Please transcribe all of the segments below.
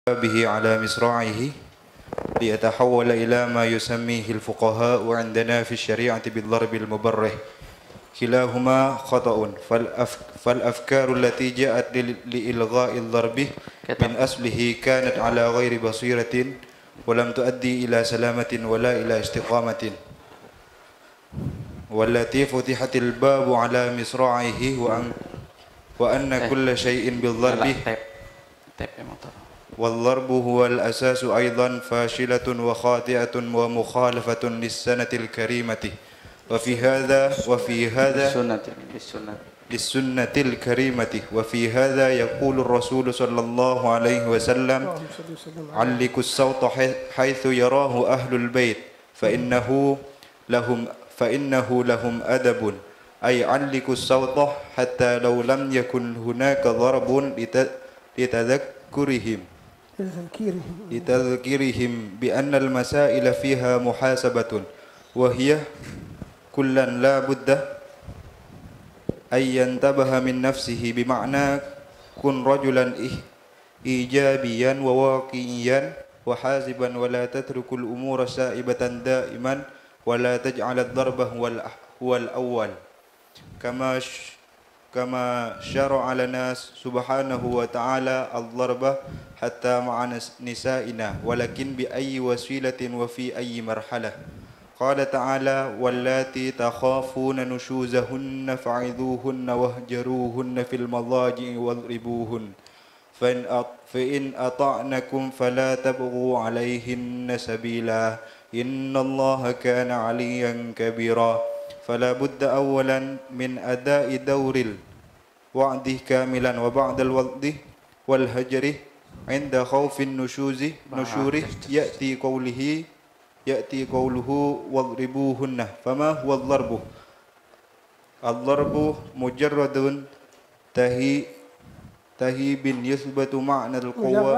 به على مصراعه ليتحول إلى ما يسميه الفقهاء عندنا في الشريعة بالضرب المبرح. كلاهما خطأ، فالأفكار التي جاءت لإلغاء الضرب من أصله كانت على غير بصيرة ولم تؤدي إلى سلامة ولا إلى استقامة، والتي فتحت الباب على مصراعه وأن كل شيء بالضرب، والضرب هو الأساس أيضا فاشلة وخاطئة ومخالفة للسنة الكريمة. للسنة الكريمة. وفي هذا يقول الرسول صلى الله عليه وسلم: علقوا الصوت حيث يراه أهل البيت فإنه لهم أدب، أي علقوا الصوت حتى لو لم يكن هناك ضرب لتذكيرهم بأن المسائل فيها محاسبة، وهي كلا لا بد أن ينتبه من نفسه، بمعنى كن رجلا إيجابيا وواقعيا وحازبا، ولا تترك الأمور سائبة دائما، ولا تجعل الضرب هو الأول، كما شرع لنا سبحانه وتعالى الضرب حتى مع نسائنا، ولكن بأي وسيلة وفي أي مرحلة. قال تعالى: واللاتي تخافون نشوزهن فعظوهن واهجروهن في المضاجع واضربوهن، فإن أطعنكم فلا تبغوا عليهن سبيلا، إن الله كان عليا كبيرا. فلا بد أولا من أداء دور الوعد كاملا، وبعد الوعد والهجر عند خوف النشور يأتي قوله واضربوهن. فما هو الضرب؟ الضرب مجرد تهيب يثبت معنى القوة.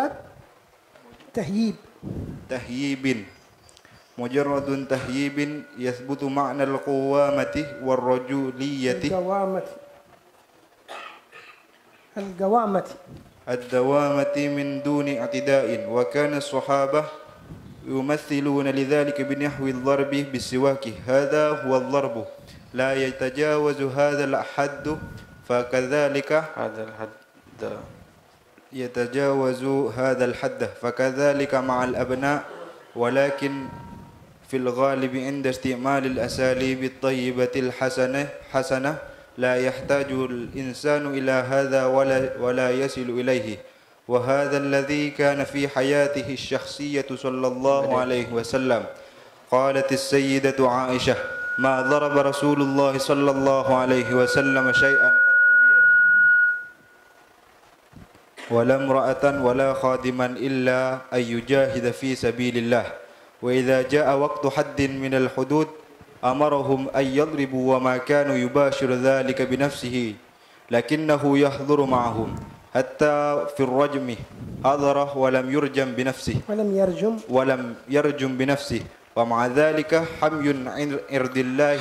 مجرد تهييب يثبت معنى القوامة والرجولية الدوامة من دون اعتداء. وكان الصحابة يمثلون لذلك بنحو الضرب بالسواك. هذا هو الضرب، لا يتجاوز هذا الحد، فكذلك مع الأبناء، ولكن في الغالب عند استعمال الأساليب الطيبة الحسنة لا يحتاج الإنسان إلى هذا ولا يصل إليه. وهذا الذي كان في حياته الشخصية صلى الله عليه وسلم. قالت السيدة عائشة: ما ضرب رسول الله صلى الله عليه وسلم شيئا ولا امرأة ولا خادما إلا أن يجاهد في سبيل الله، وإذا جاء وقت حد من الحدود أمرهم أن يضربوا، وما كانوا يباشر ذلك بنفسه، لكنه يحضر معهم حتى في الرجم حضره ولم يرجم بنفسه، ومع ذلك حمي عرض الله،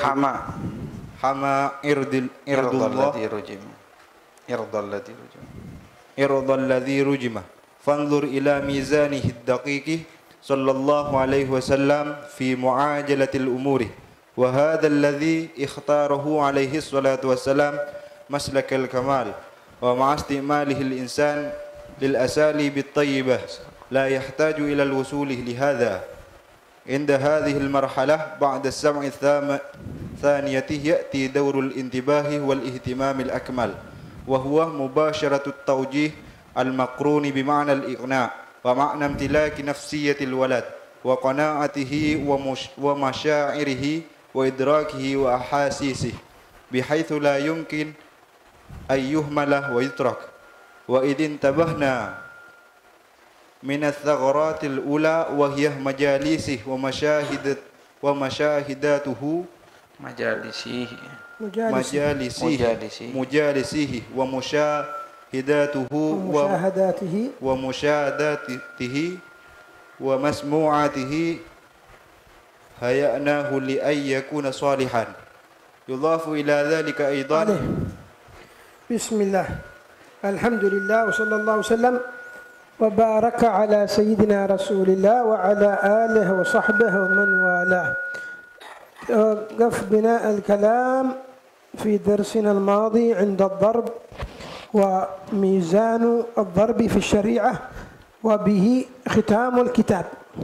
إرض الذي رجم. فانظر إلى ميزانه الدقيق صلى الله عليه وسلم في معاجلة الأمور، وهذا الذي اختاره عليه الصلاة والسلام مسلك الكمال. ومع استعماله الإنسان للأساليب الطيبة لا يحتاج إلى الوصول لهذا. عند هذه المرحلة بعد السمع الثانية يأتي دور الانتباه والاهتمام الأكمل، وهو مباشرة التوجيه المقرون بمعنى الإقناع، ومعنى امتلاك نفسية الولد وقناعته ومشاعره وإدراكه وأحاسيسه، بحيث لا يمكن أن يهمل ويترك. وإذ انتبهنا من الثغرات الأولى وهي مجالسه ومشاهداته ومشاهداته ومسموعاته هيأناه لأن يكون صالحا. يضاف إلى ذلك أيضا بسم الله، الحمد لله، وصلى الله وسلم وبارك على سيدنا رسول الله وعلى آله وصحبه ومن والاه. وقف بناء الكلام في درسنا الماضي عند الضرب وميزان الضرب في الشريعة وبه ختام الكتاب.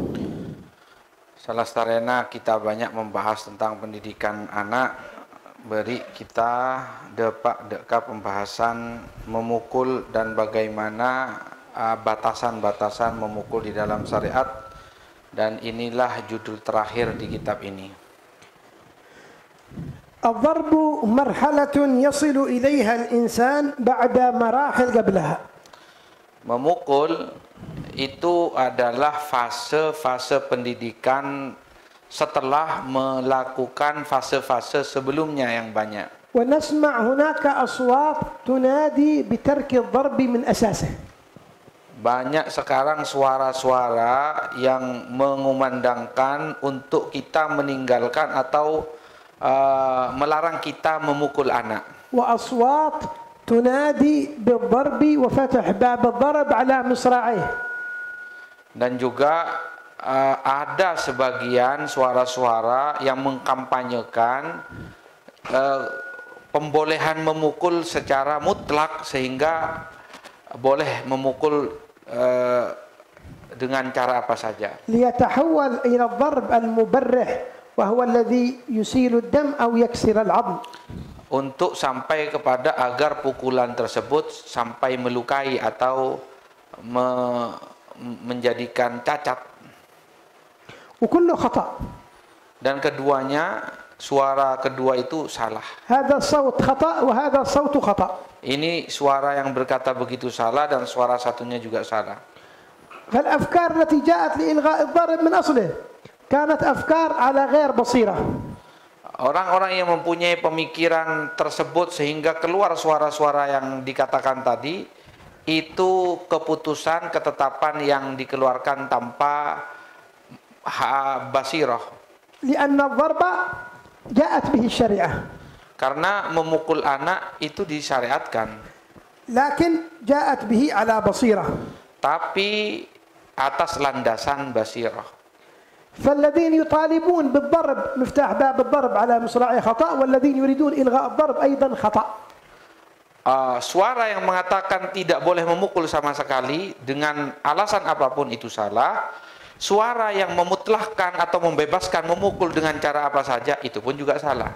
Salastarena kita banyak membahas tentang pendidikan anak. Beri kita deka pembahasan memukul dan bagaimana batasan-batasan memukul di dalam syariat, dan inilah judul terakhir di kitab ini. الضرب مرحلة يصل إليها الإنسان بعد مراحل قبلها. Memukul itu adalah fase-fase pendidikan setelah melakukan fase-fase sebelumnya yang banyak. ونسمع هناك أصوات تنادي بترك الضرب من أساسه. Banyak sekarang suara-suara yang mengumandangkan untuk kita meninggalkan atau melarang kita memukul anak. وأصوات تنادي بالضرب وفتح باب الضرب على مصراعيه. Dan juga ada sebagian suara-suara yang mengkampanyekan pembolehan memukul secara mutlak, sehingga boleh memukul dengan cara apa saja. ليتحول إلى الضرب المبرح وهو الذي يسيل الدم أو يكسر العظم. Untuk sampai kepada agar pukulan tersebut sampai melukai atau menjadikan cacat. وكله خطأ. Dan keduanya, suara kedua itu salah. هذا الصوت خطأ وهذا الصوت خطأ. Ini suara yang berkata begitu salah, dan suara satunya juga salah. فالأفكار التي جاءت لإلغاء الضرب من أصله كانت أفكار على غير بصيرة. Orang-orang yang mempunyai pemikiran tersebut sehingga keluar suara-suara yang dikatakan tadi, itu keputusan, ketetapan yang dikeluarkan tanpa basirah. لأن الضرب جاءت به الشريعة. Karena memukul anak itu disyariatkan. لكن جاءت به على بصيرة. Tapi atas landasan basirah. فالذين يطالبون بالضرب مفتاح باب الضرب على مصراعي خطأ، والذين يريدون إلغاء الضرب أيضا خطأ. Suara yang mengatakan tidak boleh memukul sama sekali dengan alasan apapun itu salah. Suara yang memutlakkan atau membebaskan memukul dengan cara apa saja itu pun juga salah.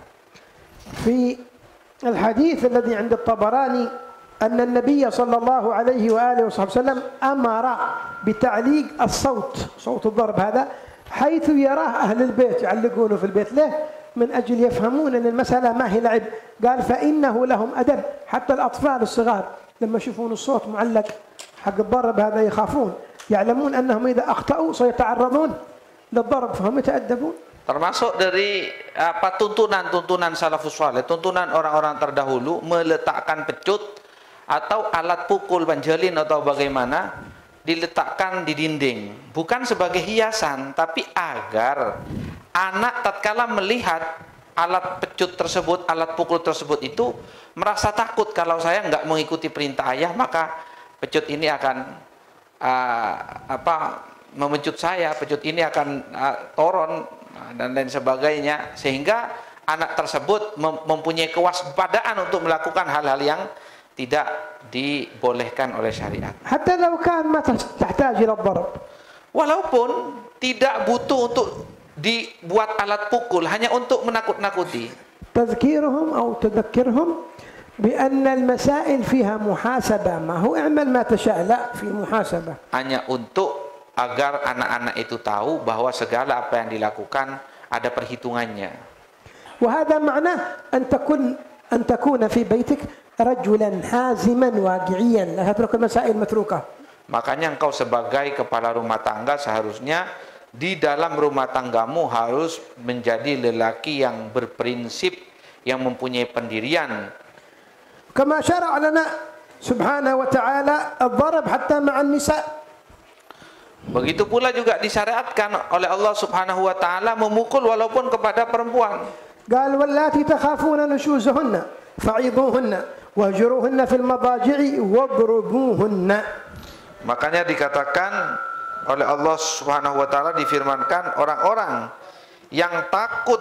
في الحديث الذي عند الطبراني أن النبي صلى الله عليه وآله وسلم أمر بتعليق الصوت، صوت الضرب هذا، حيث يراه أهل البيت يعلقونه في البيت. له من أجل يفهمون أن المسألة ما هي لعب. قال فإنه لهم أدب. حتى الأطفال الصغار لما يشوفون الصوت معلق حق الضرب هذا يخافون، يعلمون أنهم إذا أخطأوا سيتعرضون للضرب فهم يتأدبون. Termasuk dari tuntunan salafus saleh, tuntunan orang-orang terdahulu meletakkan pecut atau alat pukul panjalin atau bagaimana, diletakkan di dinding, bukan sebagai hiasan, tapi agar anak tatkala melihat alat pecut tersebut, alat pukul tersebut itu merasa takut. Kalau saya nggak mengikuti perintah ayah, maka pecut ini akan memecut saya, pecut ini akan toron dan lain sebagainya, sehingga anak tersebut mempunyai kewaspadaan untuk melakukan hal-hal yang tidak dibolehkan oleh syariat. Hatta law kan ma tahtaj ila ad-darb. Walaupun tidak butuh untuk dibuat alat pukul, hanya untuk menakut-nakuti. Tadhkiruhum atau tadhakkirhum بأن المسائل فيها محاسبة، ما هو اعمل ما تشاء، لا في محاسبة. Hanya untuk agar anak-anak itu tahu bahwa segala apa yang dilakukan ada perhitungannya. وهذا معناه أن تكون في بيتك رجلا حازما واقعيا لا تترك المسائل متروكة. Makanya engkau sebagai kepala rumah tangga seharusnya di dalam rumah tanggamu harus menjadi lelaki yang berprinsip, yang mempunyai pendirian. كما شرع لنا سبحانه وتعالى الضرب حتى مع النساء. Begitu pula juga disyariatkan oleh Allah Subhanahu wa taala memukul walaupun kepada perempuan. قال واللاتي تخافون نشوزهن فعظوهن واهجروهن في المضاجع واضربوهن. Makanya dikatakan oleh Allah Subhanahu wa taala, difirmankan orang-orang yang takut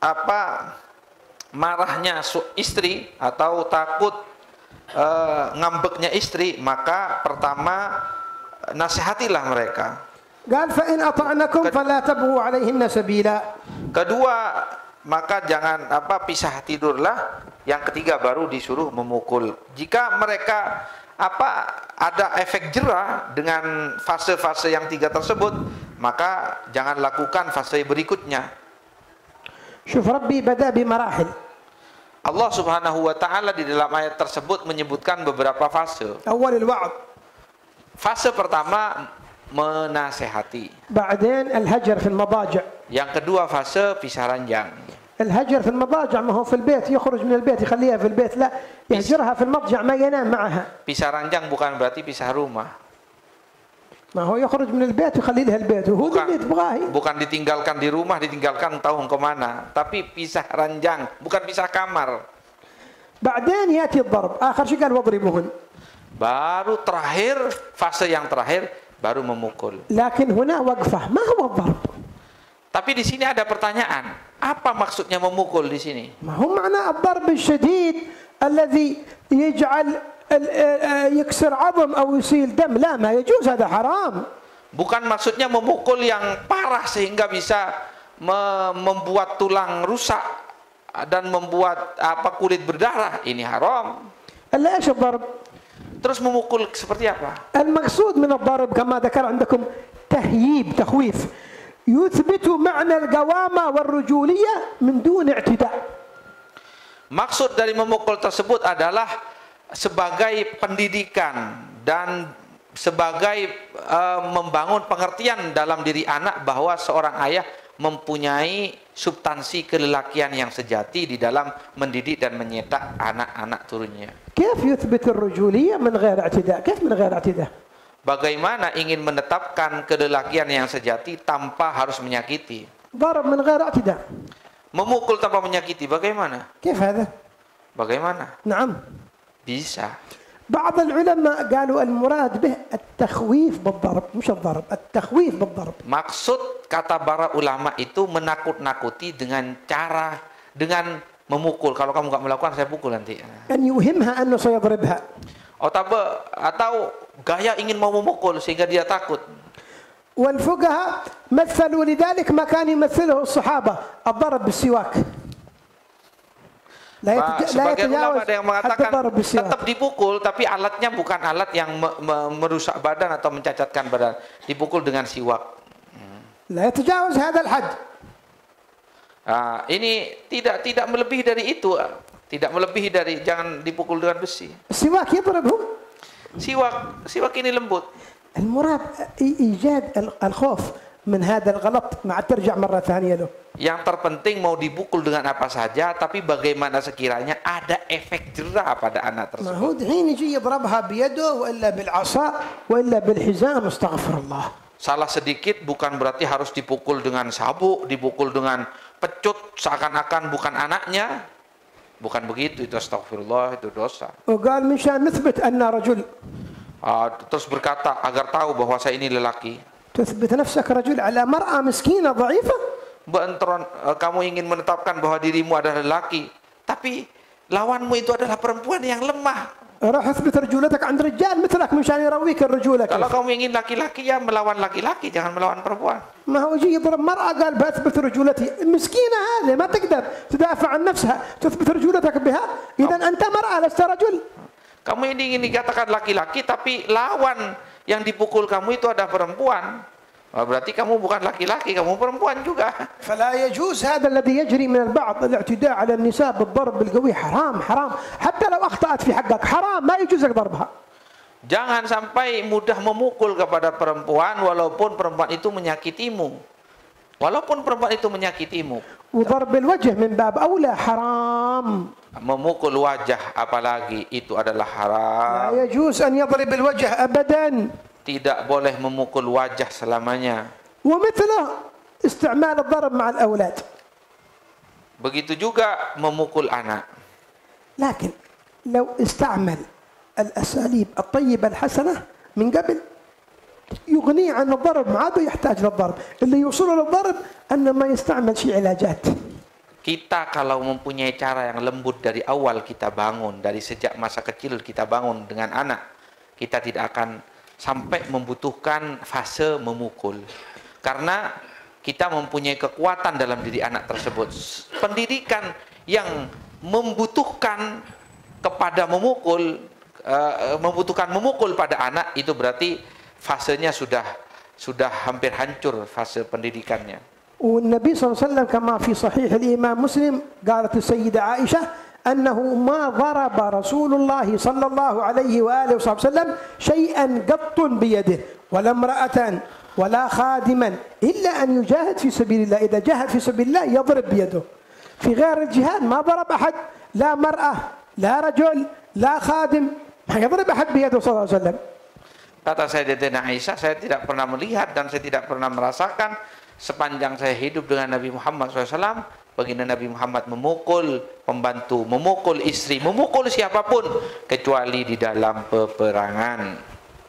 marahnya istri atau takut ngambeknya istri, maka pertama nasihatilah mereka. قال فإن أطعنكم فلا تبغوا عليهن سبيلا. Kedua, maka jangan pisah tidurlah. Yang ketiga baru disuruh memukul. Jika mereka ada efek jera dengan fase-fase yang 3 tersebut, maka jangan lakukan fase berikutnya. شوف ربي بدأ بمراحل. Allah Subhanahu wa taala di dalam ayat tersebut menyebutkan beberapa fase. أول الوعظ. Fase pertama menasehati. بعدين الهجر في المضاجع. Yang kedua fase pisah ranjang. الهجر في المضاجع ما هو في البيت يخرج من البيت يخليها في البيت، لا يهجرها في المضجع ما ينام معها. Pisah ranjang bukan berarti pisah rumah. ما هو يخرج من البيت ويخلي لها البيت وهو اللي تبغاه. Bukan ditinggalkan di rumah, ditinggalkan tahu kemana, tapi pisah ranjang, bukan pisah kamar. بعدين يأتي الضرب، آخر شيء قال واضربوهن. Baru terakhir, fase yang terakhir baru memukul. لكن هنا وقفة، ما هو الضرب؟ Tapi di sini ada pertanyaan, apa maksudnya memukul di sini? ما هو معنى الضرب الشديد الذي يجعل يكسر عظم أو يسيل دم، لا ما يجوز، هذا حرام. Bukan maksudnya memukul yang parah sehingga bisa membuat tulang rusak dan membuat kulit berdarah, ini haram. إلا إيش الضرب؟ Terus memukul seperti apa? المقصود من الضرب كما ذكر عندكم تهييب، تخويف، يثبت معنى القوامة والرجولية من دون اعتداء. Maksud dari memukul tersebut adalah sebagai pendidikan dan sebagai membangun pengertian dalam diri anak bahwa seorang ayah mempunyai substansi kelelakian yang sejati di dalam mendidik dan menyetak anak-anak turunnya. كيف يثبت الرجولية من غير اعتداء؟ كيف من غير اعتداء؟ Bagaimana ingin menetapkan kelelakian yang sejati tanpa harus menyakiti? ضرب من غير اعتداء. Memukul tanpa menyakiti, bagaimana? كيف هذا؟ Bagaimana? نعم. Bisa. بعض العلماء قالوا المراد به التخويف بالضرب، مش الضرب، التخويف بالضرب. Maksud kata para ulama itu menakut-nakuti dengan memukul. Kalau kamu nggak melakukan, saya pukul nanti. أن يوهمها أنه سيضربها. Atau gaya ingin mau memukul sehingga dia takut. والفقهاء مثلوا لذلك ما كان يمثله الصحابة، الضرب بالسواك. Sebagian ulama ada yang mengatakan tetap dipukul, tapi alatnya bukan alat yang merusak badan atau mencacatkan badan. Dipukul dengan siwak. لا يتجاوز هذا الحد. Ini tidak melebihi dari itu. Tidak melebihi dari, jangan dipukul dengan besi. السواك يضربهم. Siwak ini lembut. المراد إيجاد الخوف من هذا الغلط مع ترجع مرة ثانية له. Yang terpenting mau dipukul dengan apa saja, tapi bagaimana sekiranya ada efek jera pada anak ما هو tersebut. الحين يجي يضربها بيده وإلا بالعصا وإلا بالحزام، استغفر الله. Salah sedikit bukan berarti harus dipukul dengan sabuk, dipukul dengan pecut seakan-akan bukan anaknya. Bukan begitu, itu astagfirullah, itu dosa. وقال مشان نثبت أن رجل. Terus berkata agar tahu bahwa saya ini lelaki. تثبت نفسك رجل على مرأة مسكينة ضعيفة. Kamu ingin menetapkan bahwa dirimu adalah lelaki, tapi lawanmu itu adalah perempuan yang lemah. راح اثبت رجولتك عند رجال مثلك مشان يرويك الرجولة. Kalau kamu ingin laki-laki, ya melawan laki-laki, jangan melawan perempuan. ما هو يجي يضرب مرأة قال بثبت رجولتي، مسكينة هذه ما تقدر تدافع عن نفسها، تثبت رجولتك بها، إذا أنت مرأة لست رجل. Kamu ini ingin dikatakan laki-laki, tapi lawan yang dipukul kamu itu ada perempuan. Berarti kamu bukan laki-laki, kamu perempuan juga. فلا يجوز هذا الذي يجري من البعض، الاعتداء على النساء بالضرب بالقوي حرام، حرام، حتى لو أخطأت في حقك حرام، ما يجوز لك ضربها. Jangan sampai mudah memukul kepada perempuan walaupun perempuan itu menyakitimu. Walaupun perempuan itu menyakitimu. وضرب الوجه من باب أولى حرام. Memukul wajah apalagi itu adalah haram. لا يجوز أن يضرب الوجه أبدا. Tidak boleh memukul wajah selamanya. ومثله استعمال الضرب مع الأولاد. Begitu juga memukul anak. لكن لو استعمل الأساليب الطيبة الحسنة من قبل يغنيه عن الضرب، ما عاد يحتاج للضرب، اللي يوصله للضرب أنه ما يستعمل شيء علاجات. Kita kalau mempunyai cara yang lembut dari awal kita bangun, dari sejak masa kecil kita bangun dengan anak, kita tidak akan sampai membutuhkan fase memukul. Karena kita mempunyai kekuatan dalam diri anak tersebut. Pendidikan yang membutuhkan kepada memukul, membutuhkan memukul pada anak, itu berarti fasenya sudah hampir hancur fase pendidikannya. والنبي صلى الله عليه وسلم كما في صحيح الإمام مسلم قالت السيدة عائشة أنه ما ضرب رسول الله صلى الله عليه وآله وسلم شيئا قط بيده ولا امرأة ولا خادما إلا أن يجاهد في سبيل الله. إذا جاهد في سبيل الله يضرب بيده. في غير الجهاد ما ضرب أحد، لا مرأة لا رجل لا خادم، ما يضرب أحد بيده صلى الله عليه وسلم. Kata Sayyidatina Aisyah, saya tidak pernah melihat dan saya tidak pernah merasakan sepanjang saya hidup dengan Nabi Muhammad SAW, baginda Nabi Muhammad memukul pembantu, memukul istri, memukul siapapun kecuali di dalam peperangan.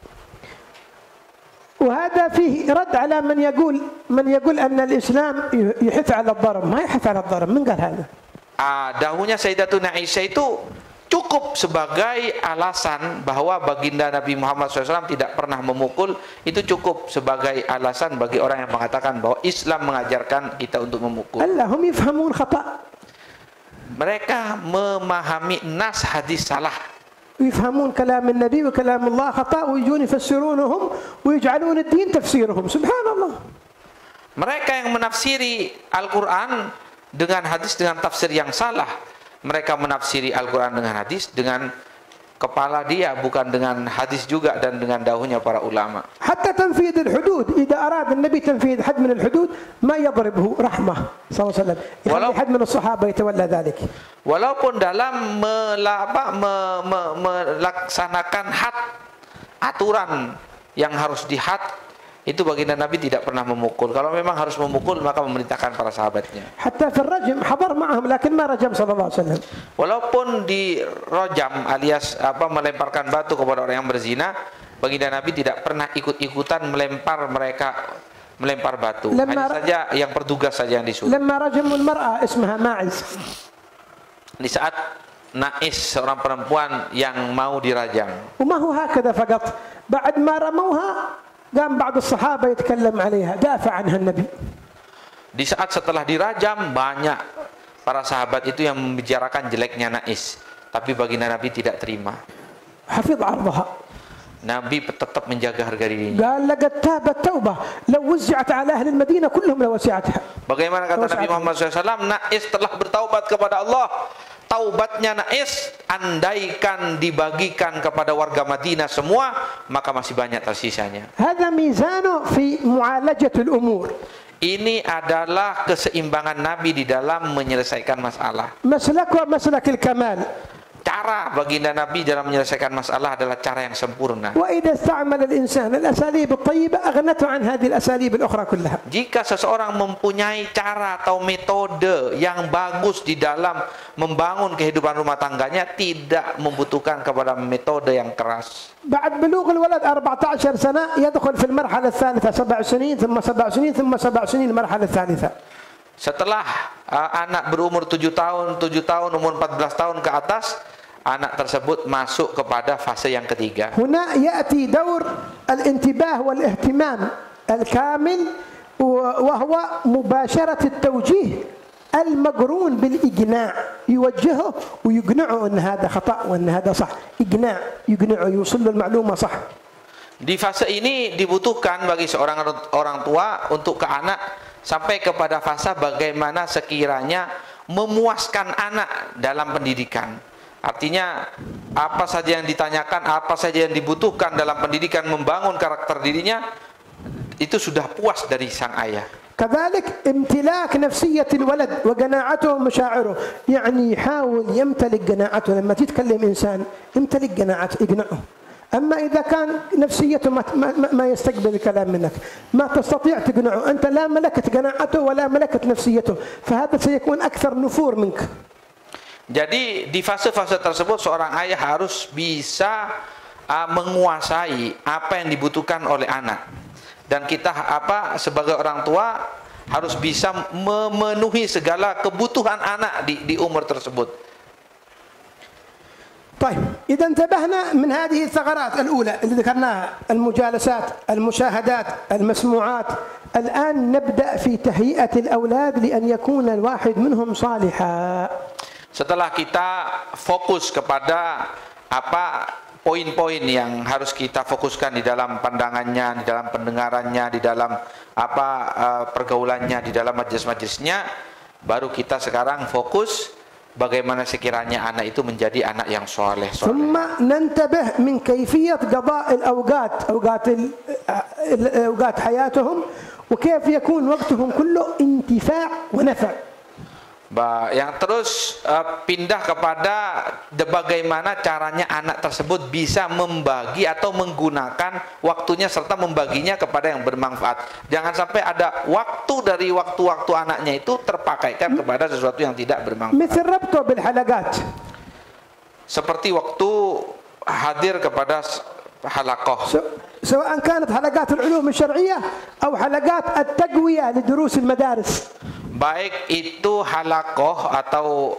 وهذا فيه رد على من يقول أن الإسلام يحث على الضرب. ما يحث على الضرب، من قال هذا؟ Dahulunya Sayyidatuna Aisyah itu cukup sebagai alasan bahwa baginda Nabi Muhammad SAW tidak pernah memukul, itu cukup sebagai alasan bagi orang yang mengatakan bahwa Islam mengajarkan kita untuk memukul. هم يفهمون خطأ. Mereka memahami nas hadis salah. يفهمون كلام النبي وكلام الله خطأ ويجون يفسرونهم ويجعلون الدين تفسيرهم. سبحان الله. Mereka yang menafsiri Al-Quran dengan hadis dengan tafsir yang salah. Mereka menafsiri Al-Quran dengan hadis dengan kepala dia, bukan dengan hadis juga dan dengan dahulunya para ulama. حتى تنفيذ الحدود، إذا أراد النبي تنفيذ حد من الحدود ما يضربه رحمة صلى الله عليه وسلم، يخلي حد من الصحابة يتولى ذلك. Walaupun dalam melaksanakan had, aturan yang harus dihad, itu baginda Nabi tidak pernah memukul. Kalau memang harus memukul, maka memerintahkan para sahabatnya. حتى في الرجم حضر معهم لكن ما رجم صلى الله عليه وسلم. Walaupun di rojam alias melemparkan batu kepada orang yang berzina, baginda Nabi tidak pernah ikut-ikutan melempar batu. Hanya saja yang bertugas saja yang disuruh. لما رجموا المرأة اسمها ماعز. Di saat Nais, seorang perempuan yang mau dirajam. وما هو هكذا فقط، بعد ما رموها قام بعض الصحابة يتكلم عليها، دافع عنها النبي. Di saat setelah dirajam, banyak para sahabat itu yang membicarakan jeleknya Nais, tapi baginda Nabi tidak terima. حفظ عرضها. Nabi tetap menjaga harga dirinya. قال لقد تابت توبة لو وزعت على أهل المدينة كلهم لوسعتها. Bagaimana kata Nabi Muhammad SAW, Nais telah bertaubat kepada Allah. Taubatnya Nais, andaikan dibagikan kepada warga Madinah semua, maka masih banyak tersisanya. هذا ميزانه في معالجة الأمور. Ini adalah keseimbangan Nabi di dalam menyelesaikan masalah. مسلك ومسلك الكمال. Cara baginda Nabi dalam menyelesaikan masalah adalah cara yang sempurna. وإذا استعمل الإنسان الأساليب الطيبة أغنته عن هذه الأساليب الأخرى كلها. Jika seseorang mempunyai cara atau metode yang bagus di dalam membangun kehidupan rumah tangganya, tidak membutuhkan kepada metode yang keras. بعد بلوغ الولد 14 سنة يدخل في المرحلة الثالثة 7 سنين ثم 7 سنين ثم 7 سنين المرحلة الثالثة. Setelah anak berumur 7 tahun, umur 14 tahun ke atas, anak tersebut masuk kepada fase yang ketiga. هنا يأتي دور الانتباه والاهتمام الكامل وهو مباشرة التوجيه المقرون بالإقناع، يوجهه ويقنعه أن هذا خطأ وأن هذا صح، يقنعه يوصل له المعلومة صح. Di fase ini dibutuhkan bagi seorang orang tua untuk ke anak sampai kepada fase bagaimana sekiranya memuaskan anak dalam pendidikan. Artinya apa saja yang ditanyakan, apa saja yang dibutuhkan dalam pendidikan membangun karakter dirinya, itu sudah puas dari sang ayah. كذلك امتلاك نفسية الولد وقناعته ومشاعره، يعني يحاول يمتلك قناعته. لما تتكلم إنسان امتلك قناعته، اقنعه. أما إذا كان نفسيته ما يستقبل الكلام منك، ما تستطيع تقنعه، أنت لا ملكت قناعته ولا ملكت نفسيته، فهذا سيكون أكثر نفور منك. Jadi di fase-fase tersebut seorang ayah harus bisa menguasai apa yang dibutuhkan oleh anak. Dan kita sebagai orang tua harus bisa memenuhi segala kebutuhan anak di umur tersebut. طيب إذا انتبهنا من هذه الثغرات الأولى اللي ذكرناها، المجالسات، المشاهدات، المسموعات. الآن نبدأ في تهيئة الأولاد لأن يكون الواحد منهم صالحا. Setelah kita fokus kepada poin-poin yang harus kita fokuskan di dalam pandangannya, di dalam pendengarannya, di dalam pergaulannya, di dalam majelis-majelisnya, baru kita sekarang fokus bagaimana sekiranya anak itu menjadi anak yang soleh. ثم ننتبه من كيفية قضاء أوقات حياتهم وكيف يكون وقتهم كله انتفاع ونفع. Yang terus pindah kepada bagaimana caranya anak tersebut bisa membagi atau menggunakan waktunya serta membaginya kepada yang bermanfaat. Jangan sampai ada waktu dari waktu-waktu anaknya itu terpakaikan kepada sesuatu yang tidak bermanfaat. Seperti waktu hadir kepada halaqah. سواء كانت حلقات العلوم الشرعية أو حلقات التقوية لدروس المدارس. Baik itu halaqah atau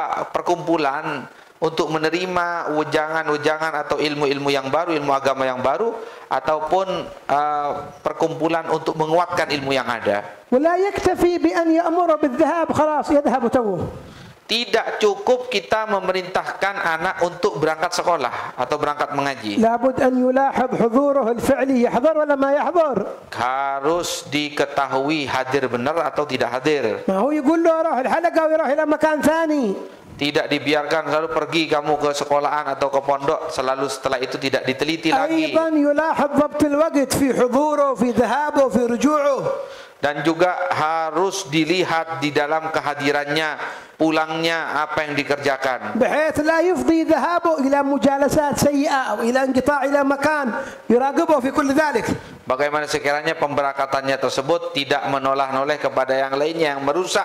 perkumpulan untuk menerima wejangan-wejangan atau ilmu-ilmu yang baru, ilmu agama yang baru, ataupun perkumpulan untuk menguatkan ilmu yang ada. ولا يكتفي بأن يأمر بالذهاب خلاص يذهب توه. Tidak cukup kita memerintahkan anak untuk berangkat sekolah atau berangkat mengaji. لابد أن يلاحظ حضوره الفعلي يحضر ولا ما يحضر. Harus diketahui hadir benar atau tidak hadir. ما هو يقول له روح الحلقة ويروح إلى مكان ثاني. Tidak dibiarkan selalu pergi kamu ke sekolahan atau ke pondok, selalu setelah itu tidak diteliti lagi. أيضا يلاحظ ضبط الوقت في حضوره في ذهابه في رجوعه. Dan juga harus dilihat di dalam kehadirannya, pulangnya apa yang dikerjakan. بحيث لا يفضي ذهابه إلى مجالسات سيئة أو إلى انقطاع إلى مكان يراقبه في كل ذلك. Bagaimana sekiranya pemberangkatannya tersebut tidak menoleh-noleh kepada yang lainnya yang merusak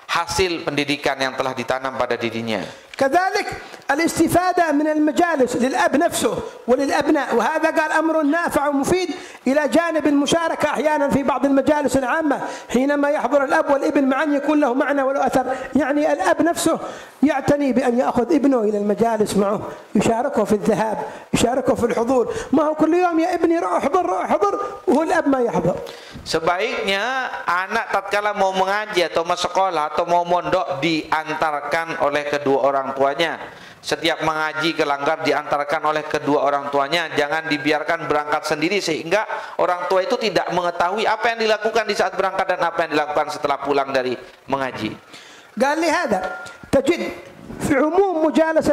hasil pendidikan yang telah ditanam pada dirinya. كذلك الاستفادة من المجالس للأب نفسه وللأبناء، وهذا قال أمر نافع ومفيد إلى جانب المشاركة أحيانا في بعض المجالس العامة حينما يحضر الأب والابن معا يكون له معنى وله أثر. يعني الأب نفسه يعتني بأن يأخذ ابنه إلى المجالس معه، يشاركه في الذهاب، يشاركه في الحضور. ما هو كل يوم يا ابني روح احضر روح احضر وهو الأب ما يحضر. Sebaiknya anak tatkala mau mengaji atau mau sekolah atau mau mondok diantarkan oleh kedua orang tuanya. Setiap mengaji kelanggar diantarkan oleh kedua orang tuanya. Jangan dibiarkan berangkat sendiri sehingga orang tua itu tidak mengetahui apa yang dilakukan di saat berangkat dan apa yang dilakukan setelah pulang dari mengaji. قال لي هذا تجد في عموم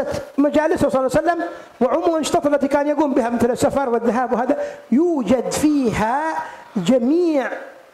مجالسه صلى الله عليه وسلم وعموم الأنشطة التي كان يقوم بها مثل السفر والذهاب وهذا يوجد فيها جميع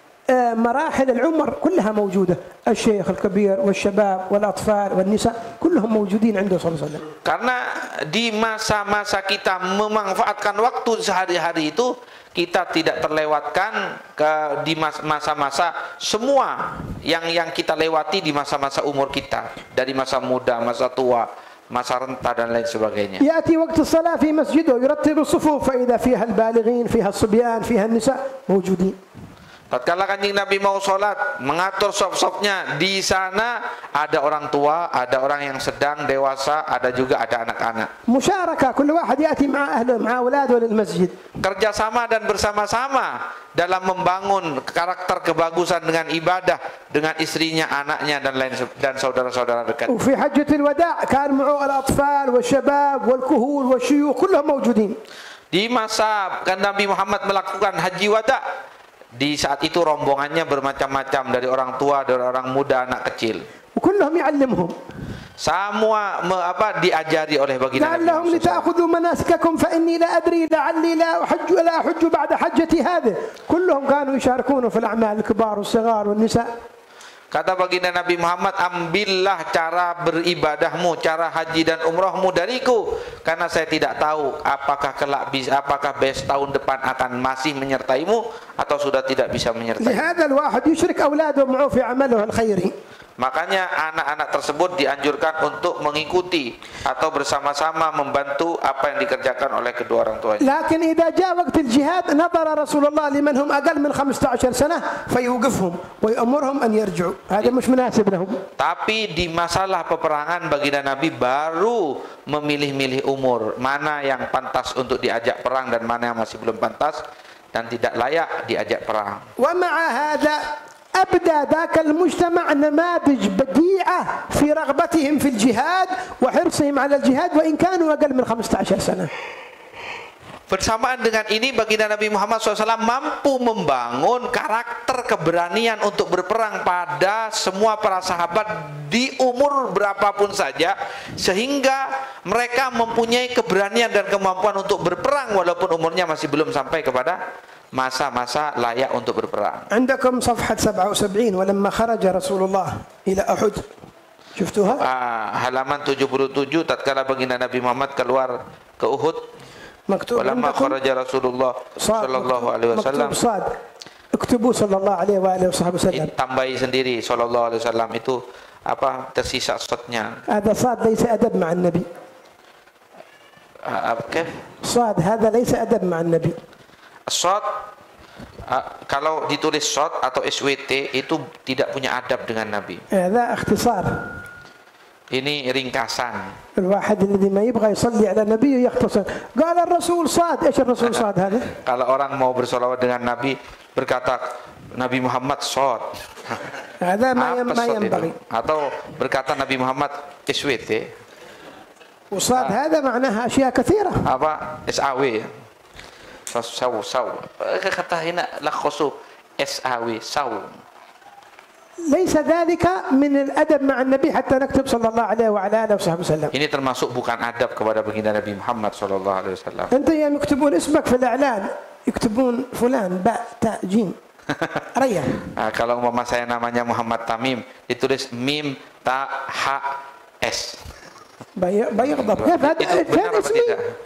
مراحل العمر كلها موجودة، الشيخ الكبير والشباب والأطفال والنساء كلهم موجودين عنده صلى الله عليه وسلم. Karena di masa-masa kita memanfaatkan waktu sehari-hari itu kita tidak terlewatkan di masa-masa semua yang kita lewati di masa-masa umur kita, dari masa muda, masa tua, masa renta dan lain sebagainya. يأتي وقت الصلاة في مسجده يرتب الصفوف فإذا فيها البالغين فيها الصبيان فيها النساء موجودين. Tatkala Kanjeng Nabi mau sholat, mengatur sop-sopnya, di sana ada orang tua, ada orang yang sedang dewasa, ada juga ada anak-anak. Musyarakah, kullu wahad yati ma'a ahlihi ma'a awladihi lil masjid. Kerjasama dan bersama-sama dalam membangun karakter kebagusan dengan ibadah dengan istrinya, anaknya dan saudara-saudara dekat. وفي حجة الوداع كان معه الأطفال والشباب والكهول والشيوخ كلهم موجودين. Di masa Nabi Muhammad melakukan haji wada, di saat itu rombongannya bermacam-macam, dari orang tua, dari orang muda, anak kecil. وكلهم يعلمهم. Semua diajari oleh baginda Nabi لعلهم لتأخذوا مناسككم فإني لا أدري لعلي لا أحج بعد حجتي هذه. كلهم كانوا يشاركون في الأعمال الكبار والصغار والنساء. Kata baginda Nabi Muhammad, ambillah cara beribadahmu, cara haji dan umrohmu dariku, karena saya tidak tahu apakah apakah tahun depan akan masih menyertaimu atau sudah tidak bisa menyertaimu. لهذا الواحد يشرك أولاده معه في عمله الخيري. Makanya anak-anak tersebut dianjurkan untuk mengikuti atau bersama-sama membantu apa yang dikerjakan oleh kedua orang tuanya. لكن إذا جاء وقت الجهاد نظر رسول الله لمن هم أقل من 15 سنة فيوقفهم ويأمرهم أن يرجعوا. هذا مش مناسب لهم. Tapi di masalah peperangan baginda Nabi baru memilih-milih umur, mana yang pantas untuk diajak perang dan mana yang masih belum pantas dan tidak layak diajak perang. ومع هذا أبدى ذاك المجتمع نماذج بديعة في رغبتهم في الجهاد وحرصهم على الجهاد وإن كانوا أقل من 15 سنة. Bersamaan dengan ini baginda Nabi Muhammad SAW mampu membangun karakter keberanian untuk berperang pada semua para sahabat di umur berapapun saja, sehingga mereka mempunyai keberanian dan kemampuan untuk berperang walaupun umurnya masih belum sampai kepada masa-masa layak untuk berperang. عندكم صفحة 77 ولما خرج رسول الله إلى أحد شفتوها؟ Halaman 77 tatkala baginda Nabi Muhammad keluar ke Uhud. مكتوب Walamma kharaja Rasulullah sallallahu alaihi wasallam. مكتوب صاد. اكتبوا صلى الله عليه وآله وصحبه وسلم. Tambahi sendiri sallallahu alaihi wasallam itu apa tersisa shotnya. هذا صاد ليس أدب مع النبي. Kif? صاد هذا ليس أدب مع النبي. Shot kalau ditulis shot atau SWT itu tidak punya adab dengan Nabi. هذا اختصار. Ini ringkasan. الواحد الذي ما يبغى يصلي على النبي يختصر. قال الرسول صاد. ايش الرسول صاد هذا؟ Kalau orang mau bersolawat dengan Nabi berkata Nabi Muhammad shot. هذا ما shot ينبغي. itu? Atau berkata Nabi Muhammad SWT. وصاد هذا معناها أشياء كثيرة. Apa? SAW. Saw. Kata hina lakhosu SAW. Saw. ليس ذلك من الأدب مع النبي حتى نكتب صلى الله عليه وعلى آله وصحبه وسلم. Ini termasuk bukan adab kepada baginda Nabi Muhammad sallallahu alaihi wasallam. أنت يوم يكتبون اسمك في الإعلان يكتبون فلان باء تاء جيم ريا. Kalau umpama saya namanya Muhammad Tamim ditulis mim ta ha s. بيغضب. كيف هذا اسمي؟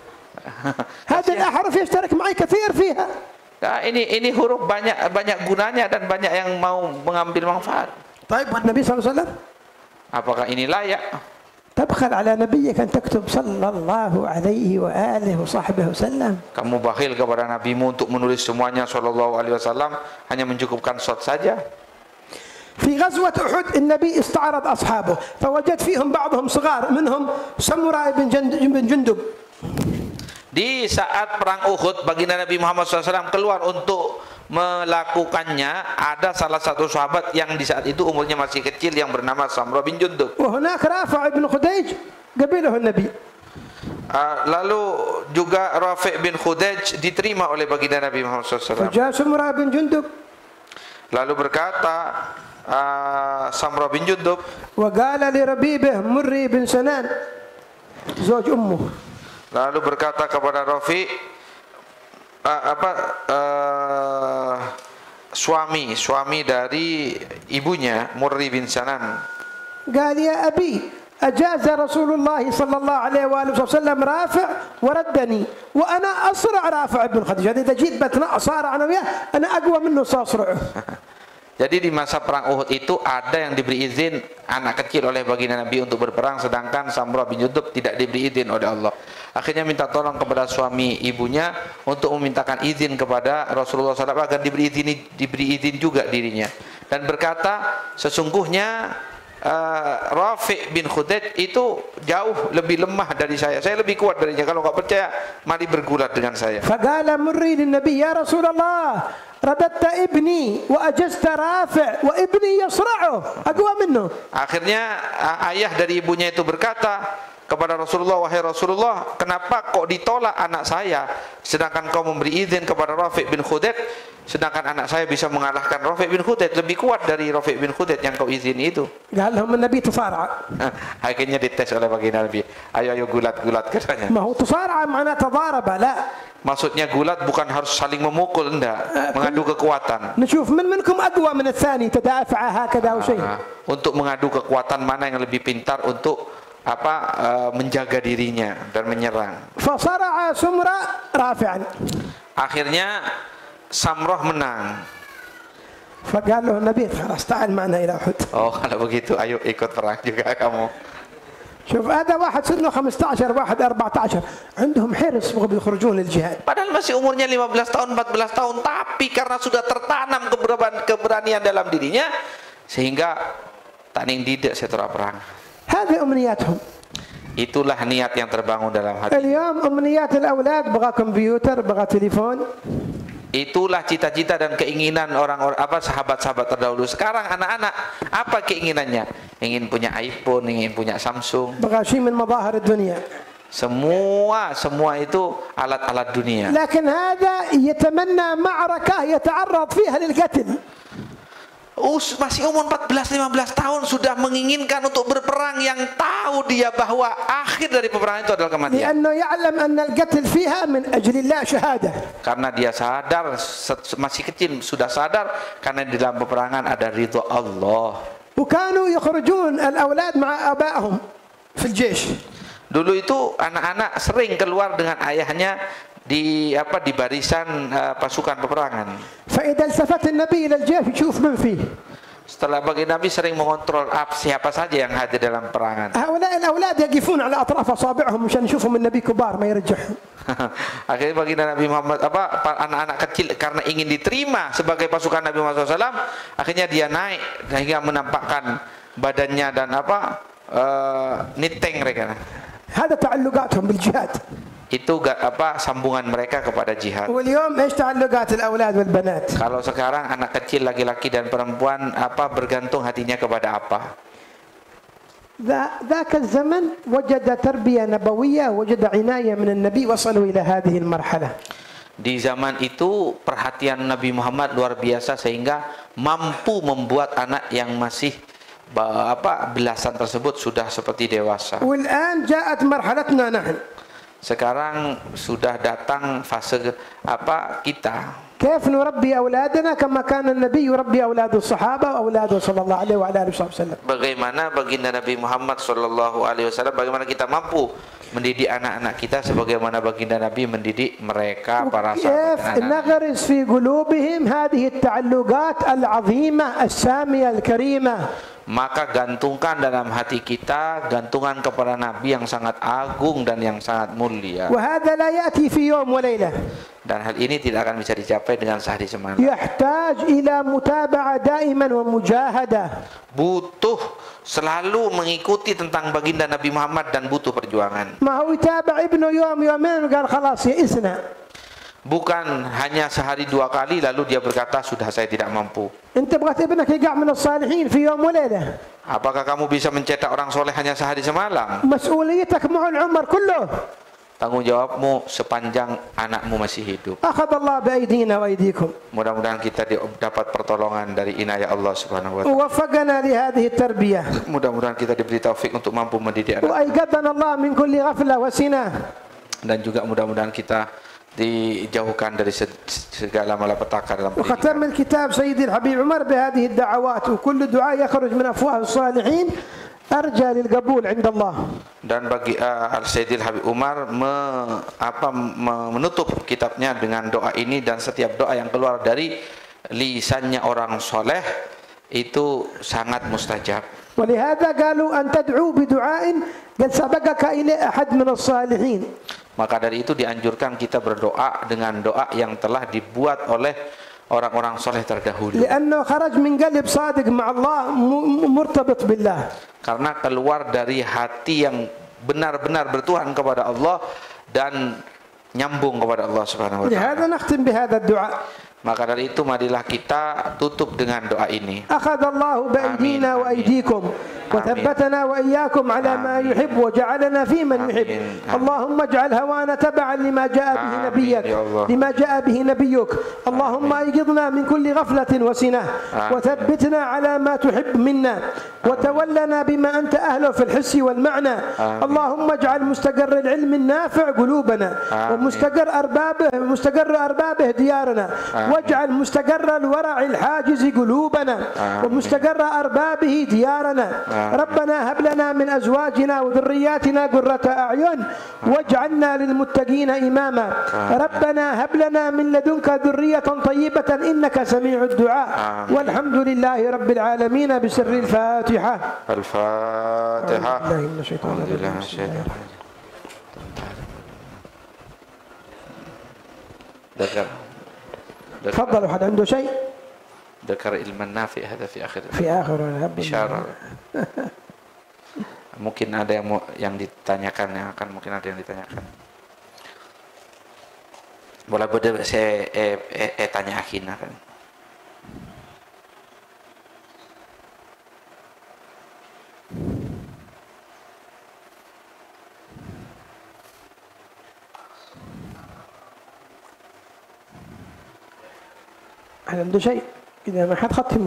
هذه الأحرف يشترك معي كثير فيها. Nah, ini huruf banyak gunanya dan banyak yang mau mengambil manfaat. طيب والنبي صلى الله عليه وسلم Apakah ini layak? تبخل على نبيك أن تكتب صلى الله عليه وآله وصحبه وسلم. Kamu bakhil kepada nabimu untuk menulis semuanya sallallahu alaihi wasallam, hanya mencukupkan shot saja. في غزوة أحد النبي استعرض أصحابه فوجد فيهم بعضهم صغار منهم سمراء بن جندب. Di saat perang Uhud, baginda Nabi Muhammad SAW keluar untuk melakukannya. Ada salah satu sahabat yang di saat itu umurnya masih kecil yang bernama Samurah bin Jundub. وهناك رافع بن خديج قبله النبي. Lalu juga Rafi' bin Khudaj diterima oleh baginda Nabi Muhammad SAW. فجاء سمراء بن جندب. Lalu berkata Samurah bin Jundub, وقال لربيبه مري بن سنان زوج أمه. lalu berkata kepada Rafi' suami dari ibunya Murri bin Sanan. قال يا أبي أجاز رسول الله صلى الله عليه وآله وسلم رافع وردني وأنا أصرع رافع بن خديجة. إذا جيت بتصارع أنا وياه أنا أقوى منه سأصرعه. Jadi di masa perang Uhud itu ada yang diberi izin anak kecil oleh baginda Nabi untuk berperang, sedangkan Samurah bin Jundub tidak diberi izin oleh Allah. Akhirnya minta tolong kepada suami ibunya untuk memintakan izin kepada Rasulullah SAW agar diberi izin juga dirinya, dan berkata sesungguhnya Rafi' bin Khudaj itu jauh lebih lemah dari saya lebih kuat darinya. Kalau nggak percaya, mari bergulat dengan saya. فقال مري للنبي يا رسول الله رددت ابني وأجزت رافع وابني يصرعه أقوى منه. Akhirnya ayah dari ibunya itu berkata kepada Rasulullah, wahai Rasulullah, kenapa kok ditolak anak saya sedangkan kau memberi izin kepada Rafi' bin Khudaj, sedangkan anak saya bisa mengalahkan Rafi' bin Khudaj, lebih kuat dari Rafi' bin Khudaj yang kau izini itu. قال لهم النبي تصارع. Akhirnya dites oleh baginda Nabi, ayo gulat katanya. ما هو تصارع معناه تضارب لا. Maksudnya gulat bukan harus saling memukul, enggak, mengadu kekuatan. نشوف من منكم أقوى من الثاني تدافع هكذا أو شيء. Untuk mengadu kekuatan mana yang lebih pintar untuk menjaga dirinya dan menyerang. فصرع سمرة رافعا. Akhirnya Samrah menang. فقال له النبي خلاص تعال معنا إلى أحد. Oh, kalau begitu ayo ikut perang juga kamu. شوف هذا واحد سنه 15 واحد 14 عندهم حرص يخرجون للجهاد. Padahal masih umurnya 15 tahun, 14 tahun, tapi karena sudah tertanam keberanian dalam dirinya sehingga taning didik setelah perang. هذه أمنياتهم. Itulah niat yang terbangun dalam hati. اليوم أمنيات الأولاد بغى كمبيوتر بغى تليفون. Itulah cita-cita dan keinginan orang-orang sahabat-sahabat terdahulu. Sekarang anak-anak apa keinginannya? Ingin punya iPhone, ingin punya Samsung. بغى شيء من مظاهر الدنيا. Semua itu alat-alat dunia. لكن هذا يتمنى معركة يتعرض فيها للقتل. Masih umur 14-15 tahun sudah menginginkan untuk berperang yang tahu dia bahwa akhir dari peperangan itu adalah kematian. لأنه يعلم أن القتل فيها من أجل الله شهادة. Karena dia sadar, masih kecil sudah sadar, karena di dalam peperangan ada ridho Allah. وكانوا يخرجون الأولاد مع آبائهم في الجيش. Dulu itu anak-anak sering keluar dengan ayahnya di barisan pasukan peperangan. فإذا التفت النبي إلى الجيش يشوف من فيه. Setelah bagi Nabi sering mengontrol siapa saja yang hadir dalam perangan. هؤلاء الأولاد يقفون على أطراف أصابعهم عشان يشوفوا النبي كبار ما يرجعهم. Akhirnya bagi Nabi Muhammad anak-anak kecil karena ingin diterima sebagai pasukan Nabi Muhammad SAW, akhirnya dia naik sehingga menampakkan badannya dan niteng mereka. هذا تعلقاتهم بالجهاد. Itu sambungan mereka kepada jihad. واليوم ايش تعلقات الاولاد والبنات؟ Kalau sekarang anak kecil laki-laki dan perempuan bergantung hatinya kepada apa? ذاك الزمن وجد تربية نبوية وجد عناية من النبي وصلوا إلى هذه المرحلة. Di zaman itu perhatian Nabi Muhammad luar biasa sehingga mampu membuat anak yang masih belasan tersebut sudah seperti dewasa. والآن جاءت مرحلتنا نحن. Sekarang sudah datang fase kita. كيف نربي أولادنا كما كان النبي يربي أولاد الصحابة وأولاده صلى الله عليه وعلى آله وسلم. Bagaimana baginda Nabi Muhammad sallallahu alaihi wasallam, bagaimana kita mampu mendidik anak-anak kita sebagaimana baginda Nabi mendidik mereka para sahabat. كيف نغرس في قلوبهم هذه التعلقات العظيمة السامية الكريمة. Maka gantungkan dalam hati kita gantungan kepada Nabi yang sangat agung dan yang sangat mulia. وهذا لا يأتي في يوم وليلة. Dan hal ini tidak akan bisa dicapai dengan sehari semalam. يحتاج إلى متابعة دائما ومجاهدة. Butuh selalu mengikuti tentang baginda Nabi Muhammad dan butuh perjuangan. ما هو يتابع ابنه يوم يومين وقال خلاص يئسنا. Bukan hanya sehari 2 kali lalu dia berkata sudah saya tidak mampu. أنت بغيت ابنك يقع من الصالحين في يوم وليلة. Apakah kamu bisa mencetak orang soleh hanya sehari semalam? مسؤوليتك مع العمر كله. Tanggung jawabmu sepanjang anakmu masih hidup. أخذ الله بأيدينا وأيديكم. Mudah-mudahan kita dapat pertolongan dari inayah Allah Subhanahu wa taala. ووفقنا لهذه التربية. Mudah-mudahan kita diberi taufik untuk mampu mendidik anak. وأيقظنا الله من كل غفلة وسنة. Dan juga mudah-mudahan kita dijauhkan dari segala malapetaka dalam pendidikan. وختم الكتاب سيدي الحبيب عمر بهذه الدعوات وكل دعاء يخرج من أفواه الصالحين أرجى للقبول عند الله. Dan bagi Al-Sayyidil Habib Umar menutup kitabnya dengan doa ini, dan setiap doa yang keluar dari lisannya orang soleh itu sangat mustajab. ولهذا قالوا أن تدعو بدعاء قد سبقك إلى أحد من الصالحين. Maka dari itu dianjurkan kita berdoa dengan doa yang telah dibuat oleh orang-orang soleh terdahulu. لأنه خرج من قلب صادق مع الله مرتبط بالله. Karena keluar dari hati yang benar-benar bertuhan kepada Allah dan nyambung kepada Allah Subhanahu wa taala. لهذا نختم بهذا الدعاء. Maka dari itu marilah kita tutup dengan doa ini. أخذ الله بأيدينا وأيديكم وثبتنا وإياكم على ما يحب وجعلنا في من يحب. اللهم اجعل هوانا تبعا لما جاء به نبيك لما جاء به نبيك. اللهم أيقظنا من كل غفلة وسنة وثبتنا على ما تحب منا وتولنا بما أنت أهله في الحس والمعنى. اللهم اجعل مستقر العلم النافع قلوبنا ومستقر أربابه ديارنا. واجعل مستقر الورع الحاجز قلوبنا ومستقر أربابه ديارنا. ربنا هب لنا من أزواجنا وذرياتنا قرة أعين واجعلنا للمتقين إماما ربنا هب لنا من لدنك ذرية طيبة إنك سميع الدعاء والحمد لله رب العالمين بسر الفاتحة. الفاتحة. تفضل. واحد عنده شيء؟ ذكر علم النافع هذا في آخر إشارة. Mungkin ada yang ditanyakan, mungkin ada yang ditanyakan. Boleh saya tanya akhirnya kan. هل عنده شيء؟ إذا ما حد ختمه.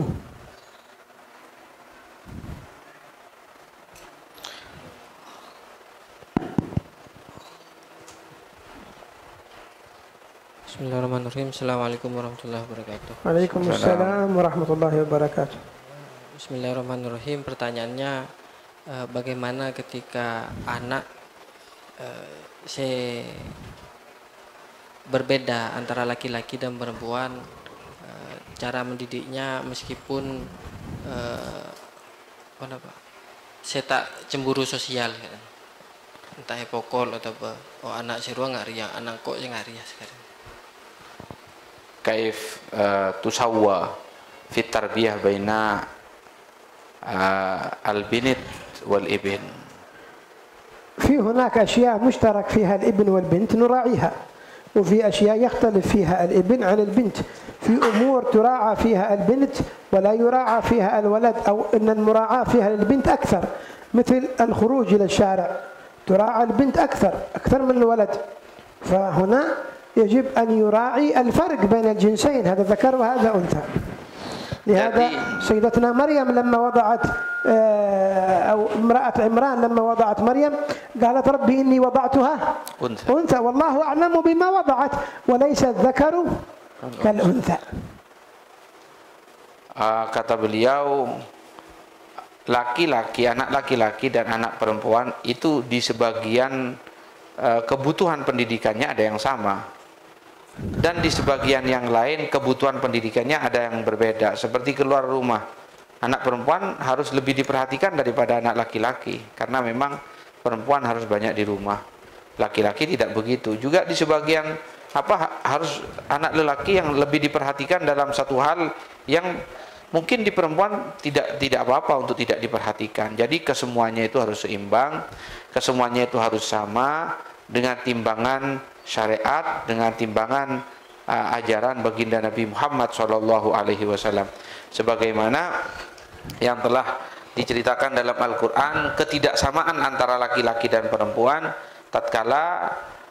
Bismillahirrahmanirrahim. Assalamualaikum warahmatullahi wabarakatuh. Waalaikumsalam warahmatullahi wabarakatuh. Bismillahirrahmanirrahim. Pertanyaannya, bagaimana ketika anak berbeda antara laki-laki dan perempuan, cara mendidiknya meskipun saya tak cemburu sosial, entah pokol atau apa. Oh, anak sirwa nggak ria, anak kok yang nggak ria sekarang. Kaif tusawwa fi tarbiyah baina al-binit wal-ibn. في هناك أشياء مشترك فيها الابن والبنت نراعيها، وفي أشياء يختلف فيها الابن عن البنت. في أمور تراعى فيها البنت ولا يراعى فيها الولد، أو أن المراعاة فيها للبنت أكثر، مثل الخروج إلى الشارع تراعى البنت أكثر من الولد. فهنا يجب أن يراعي الفرق بين الجنسين، هذا ذكر وهذا أنثى. لهذا سيدتنا مريم لما وضعت أو امرأة عمران لما وضعت مريم قالت ربي إني وضعتها أنثى والله أعلم بما وضعت وليس الذكر كالأنثى. Kata beliau, laki-laki, anak laki-laki dan anak perempuan itu di sebagian kebutuhan pendidikannya ada yang sama. Dan di sebagian yang lain kebutuhan pendidikannya ada yang berbeda. Seperti keluar rumah, anak perempuan harus lebih diperhatikan daripada anak laki-laki, karena memang perempuan harus banyak di rumah, laki-laki tidak begitu. Juga di sebagian harus anak lelaki yang lebih diperhatikan dalam satu hal yang mungkin di perempuan tidak apa-apa untuk tidak diperhatikan. Jadi kesemuanya itu harus seimbang, kesemuanya itu harus sama dengan timbangan syariat, dengan timbangan ajaran baginda Nabi Muhammad SAW. Sebagaimana yang telah diceritakan dalam Al-Quran, ketidaksamaan antara laki-laki dan perempuan tatkala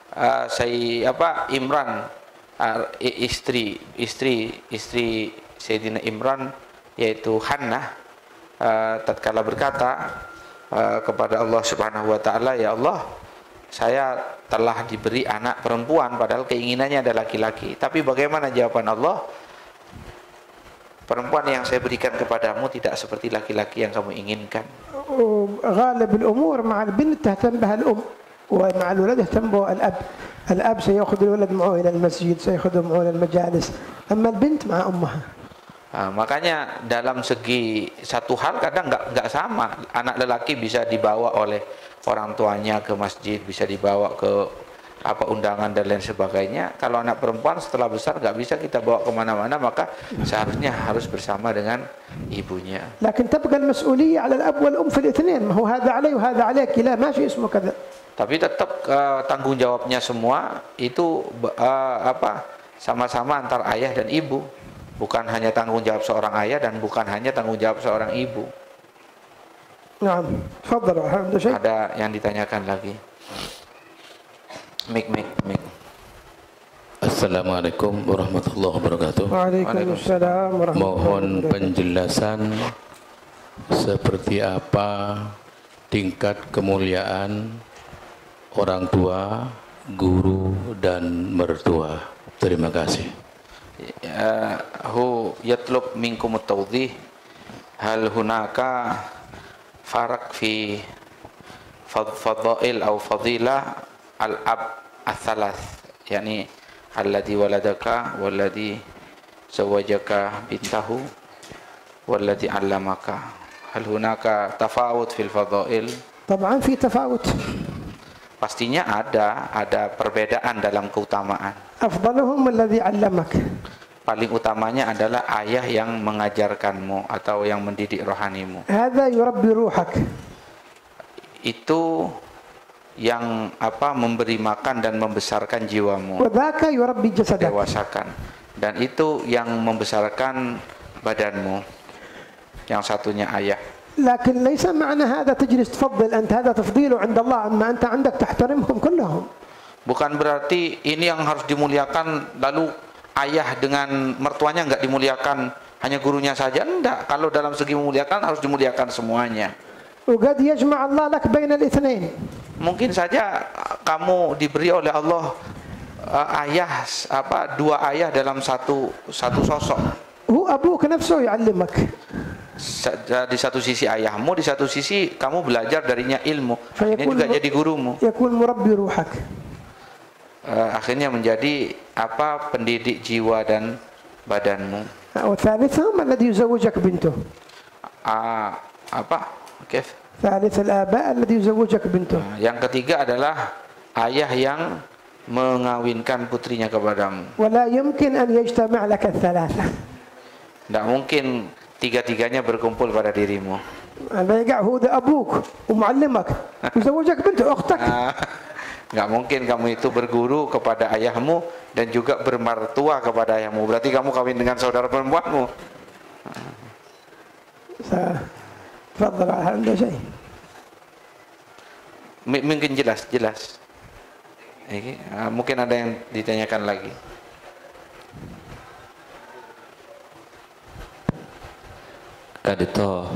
Imran, istri Sayyidina Imran, yaitu Hannah, tatkala berkata kepada Allah Subhanahu wa taala, ya Allah, saya telah diberi anak perempuan padahal keinginannya adalah laki-laki. Tapi bagaimana jawaban Allah? Perempuan yang saya berikan kepadamu tidak seperti laki-laki yang kamu inginkan. غالب الأمور مع البنت تهتم بها الأم، ومع الولد يهتم به الأب. الأب سيأخذ الولد معه إلى المسجد، سيأخذه معه إلى المجالس، أما البنت مع أمها. Makanya dalam segi satu hal kadang nggak sama. Anak lelaki bisa dibawa oleh orang tuanya ke masjid, bisa dibawa ke undangan dan lain sebagainya. Kalau anak perempuan setelah besar nggak bisa kita bawa kemana-mana, maka seharusnya harus bersama dengan ibunya. لكن تبقى المسؤولية على الأب والأم في الاثنين، ما هو هذا علي وهذا عليك، لا ماشي اسمه كذا. Tapi tetap tanggung jawabnya semua itu sama-sama antar ayah dan ibu. Bukan hanya tanggung jawab seorang ayah dan bukan hanya tanggung jawab seorang ibu. Nah, ada yang ditanyakan lagi. Mik. Assalamualaikum warahmatullahi wabarakatuh. Waalaikumsalam warahmatullahi Mohon penjelasan seperti apa tingkat kemuliaan orang tua, guru dan mertua. Terima kasih. Hu yatlub minkum at-tawdih hal hunaka farak fi fadail atau fadilah al-ab ats-tsalath, yakni alladhi waladaka walladhi zawajaka bintahu walladhi 'allamaka. Hal hunaka tafawut fil fadail? طبعا في تفاوت. Pastinya ada perbedaan dalam keutamaan. أفضلهم الذي علمك. Paling utamanya adalah ayah yang mengajarkanmu atau yang mendidik rohanimu. هذا يربي روحك. Itu yang memberi makan dan membesarkan jiwamu, وذاك يربي جسدك. dewasakan, dan itu yang membesarkan badanmu. Yang satunya ayah. لكن ليس معنى هذا تجلس تفضل أنت، هذا تفضيله عند الله، أما أنت عندك تحترمهم كلهم. Bukan berarti ini yang harus dimuliakan, lalu ayah dengan mertuanya enggak dimuliakan, hanya gurunya saja. Enggak, kalau dalam segi memuliakan harus dimuliakan semuanya. وقد يجمع الله لك بين الاثنين. Mungkin saja kamu diberi oleh Allah dua ayah dalam satu sosok. هو أبوك نفسه يعلمك. Di satu sisi ayahmu, di satu sisi kamu belajar darinya ilmu. Ini juga jadi gurumu. يكون مربي روحك. Akhirnya menjadi pendidik jiwa dan badanmu. وثالثهم الذي يزوجك بنته. كيف؟ ثالث الآباء الذي يزوجك بنته. Yang ketiga adalah ayah yang mengawinkan putrinya kepadamu. ولا يمكن أن يجتمع لك الثلاثة. Tidak mungkin tiga-tiganya berkumpul pada dirimu. هو ده أبوك ومعلمك وزوجك بنته أختك. Nggak mungkin kamu itu berguru kepada ayahmu dan juga bermertua kepada ayahmu. Berarti kamu kawin dengan saudara perempuanmu. تفضل عنده شيء. Mungkin jelas. Mungkin ada yang ditanyakan lagi. Kadito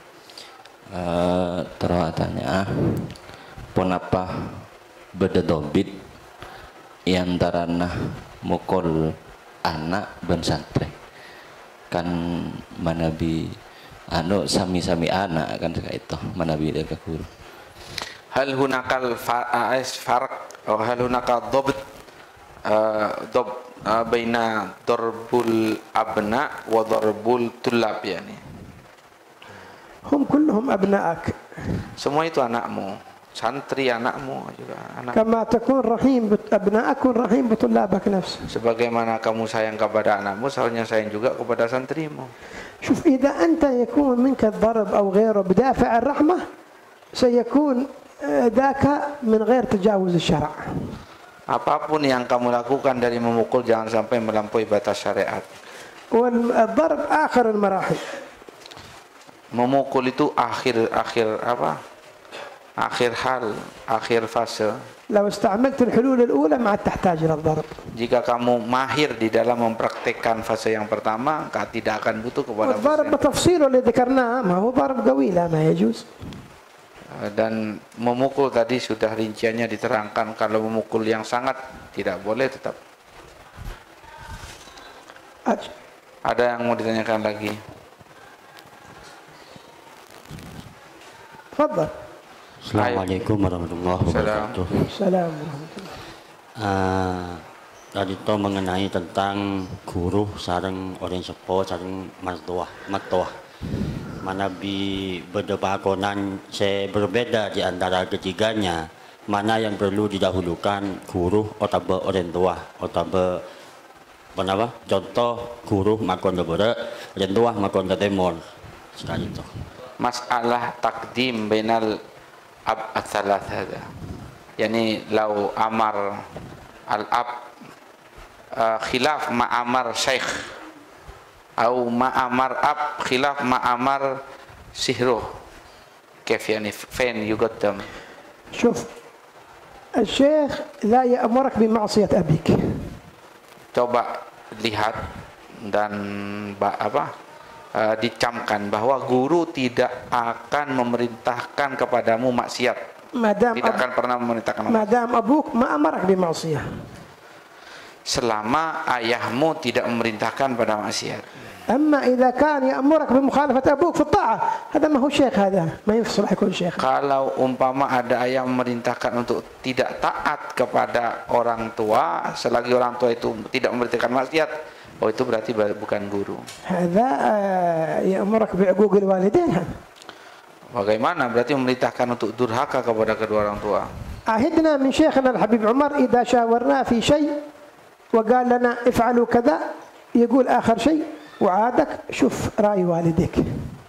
tanya ponapa beda dobit antara mukul anak dan santri kan manabi sami-sami anak kan itu manabi dia ke guru. Hal hunakal farq atau hal hunakal dobit baina darbul abna wa darbul tulab yani. هم كلهم أبنائك. Semua itu anakmu, santri anakmu juga anak. كما تكون رحيم بأبنائك كن رحيم بطلابك نفسه. Sebagaimana kamu sayang kepada anakmu, seharusnya sayang juga kepada santrimu. شوف إذا أنت يكون منك الضرب أو غيره بدافع الرحمة سيكون ذاك من غير تجاوز الشرع. Apapun yang kamu lakukan dari memukul jangan sampai melampaui batas syariat. والضرب آخر المراحل. Memukul itu akhir fase. لو استعملت الحلول الأولى ما تحتاج إلى الضرب. Jika kamu mahir di dalam mempraktekkan fase yang pertama, tidak akan butuh kepada الضرب بتفصيله اللي ذكرناه ما هو ضرب قوي لا ما يجوز. Dan memukul tadi sudah rinciannya diterangkan. Kalau memukul yang sangat tidak boleh tetap. Ada yang mau ditanyakan lagi? تفضل. Assalamualaikum warahmatullahi wabarakatuh. Assalamualaikum. Tadi itu mengenai tentang guru sareng orang sepo sareng mertua. Mana berdebakonan berbeda di antara ketiganya. Mana yang perlu didahulukan guru atau orang tua atau contoh guru makon lebere, orang tua makon ke timur. Sekali itu. Masalah takdim bainal ab ats-tsalath hada. Yani law amar al-ab khilaf ma amar syekh atau ma amar ab khilaf ma amar sihruh. كيف يعني فين يقدم؟ شوف الشيخ لا يأمرك بمعصية أبيك. Coba lihat dan dicamkan bahwa guru tidak akan memerintahkan kepadamu maksiat. Tidak akan pernah memerintahkan maksiat. Madam abuk ma amarak bima'siyah. Selama ayahmu tidak memerintahkan pada maksiat. أما إذا كان يأمرك بمخالفة أبوك في الطاعة هذا ما هو شيخ، هذا ما يصلح يكون شيخ. Kalau umpama ada ayah memerintahkan untuk tidak taat kepada orang tua selagi orang tua itu tidak memerintahkan maksiat, oh itu berarti bukan guru. هذا يأمرك بعقوق الوالدين. Bagaimana? Berarti memerintahkan untuk durhaka kepada kedua orang tua. عهدنا من شيخنا الحبيب عمر إذا شاورنا في شيء وقال لنا افعلوا كذا يقول آخر شيء وعادك شوف رأي والديك.